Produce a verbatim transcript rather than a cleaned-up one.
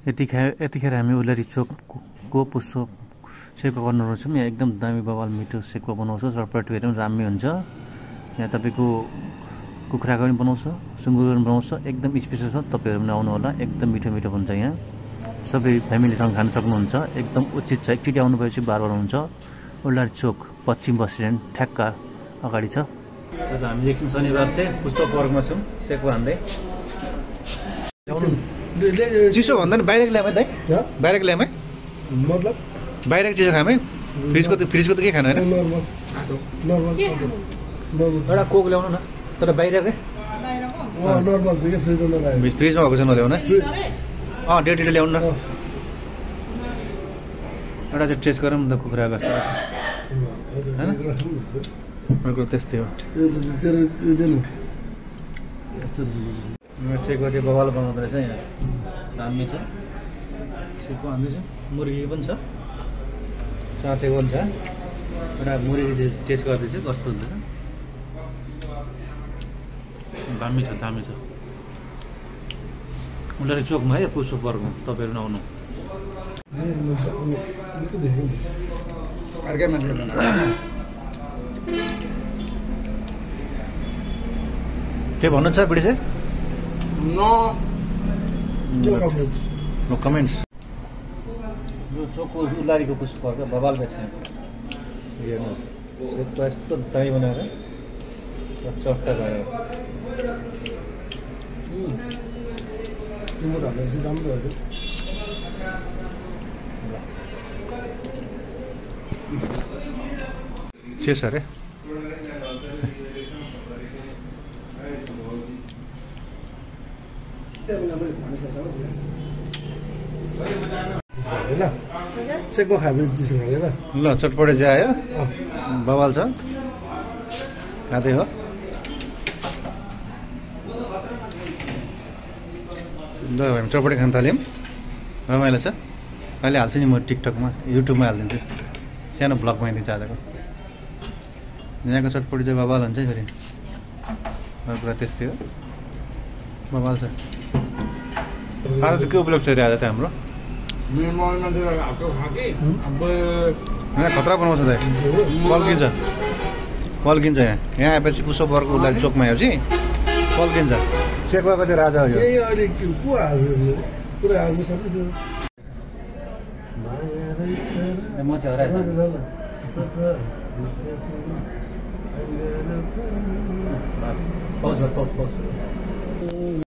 यतिखेर यतिखेर हामी उल्लारी चोकको पुष्प सेकुवा गर्न रहेछौँ। यहाँ एकदम दामी बवाल मिठो सेकुवा बनाउँछ। चटपटी हेर्नु राम्रो हुन्छ। यहाँ तपाईँको कुखुराको पनि बनाउँछ, सुँगुरको पनि बनाउँछ। एकदम स्पेसल छ, तपाईँहरू पनि आउनु होला। एकदम मिठो मिठो हुन्छ। यहाँ सबै फ्यामिलीसँग खान सक्नुहुन्छ। एकदम उचित छ। एकचोटि आउनुभएपछि बार बार हुन्छ। उल्लारी चोक पश्चिम बस स्ट्यान्ड ठ्याक्क अगाडि छ। हामी एकछिन शनिबार चाहिँ पुष्प पार्कमा छौँ सेकुवा हान्दै। चिसो भन्दा नि बाहिरको ल्यामै दाइ, बाहिरको ल्यामै मतलब बाहिरको चिसो खामै। फ्रिजको त फ्रिजको त के खानु होइन, एउटा कोक ल्याउनु न, तर बाहिरकै नर्मल चाहिँ फ्रिजमा नलागे फ्रिजमा भएको छ नल्याउनु। अँ डेढ डेढ ल्याउनु न। एउटा चाहिँ टेस्ट गरौँ न त कुखुरा कस्तो रहेछ होइन। अर्को त्यस्तै हो। सेकुवा चाहिँ बवाल बनाउँदो रहेछ। यहाँ दामी छ सेकुवा हान्दैछ। मुर्गी पनि छ, चाँचेको पनि छ। एउटा मुर्गी चाहिँ टेस्ट गर्दैछ कस्तो हुन्छ। दामी छ, दामी छ। उल्लारी चोकमा है पुष्प पार्कमा तपाईँहरू आउनु। अर्कै मान्छे के भन्नु छ बिडी चाहिँ? No no comments. यो चोकको उल्लारीको पुष्प पार्क बवाल बेच्छ। हेर्नु सेकुवा यस्तो दामी बनाएर चट्टा गयो। तिमीहरू राम्रो हो। चेस अरे ल सेकुवा खाएपछि चिसो खाने ल। ल चटपटे चाहिँ आयो, बवाल छ, खाँदै हो। ल हामी चटपटे खान थाल्यौँ। रमाइलो छ। अहिले हाल्छु नि म टिकटकमा, युट्युबमा हालिदिन्छु। सानो भ्लग बनाइदिन्छु आजको। यहाँको चटपटी चाहिँ बवाल हुन्छ फेरि। अरू कुरा त्यस्तै हो, बवाल छ। आज चाहिँ के उपलक्ष्य छ आज चाहिँ हाम्रो? खतरा बनाउँछ दाइ, पल्किन्छ पल्किन्छ। यहाँ यहाँ आएपछि पुष्प पार्क उल्लारी चोकमा आएपछि पल्किन्छ। सेकुवाको चाहिँ राजा हो यो। अहिले को हाल्नु पुरा हाल्नु सक्छ। म चाहिँ हराएँ। Pause pause pause